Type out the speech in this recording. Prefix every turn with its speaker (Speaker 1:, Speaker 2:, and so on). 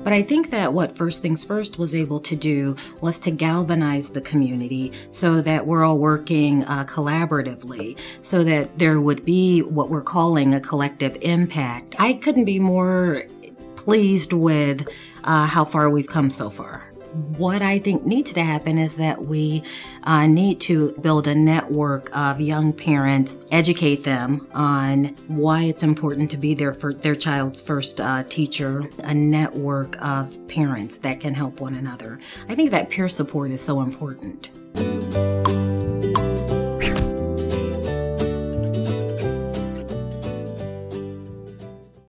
Speaker 1: But I think that what First Things First was able to do was to galvanize the community so that we're all working collaboratively, so that there would be what we're calling a collective impact. I couldn't be more pleased with how far we've come so far. What I think needs to happen is that we need to build a network of young parents, educate them on why it's important to be there for their child's first teacher, a network of parents that can help one another. I think that peer support is so important.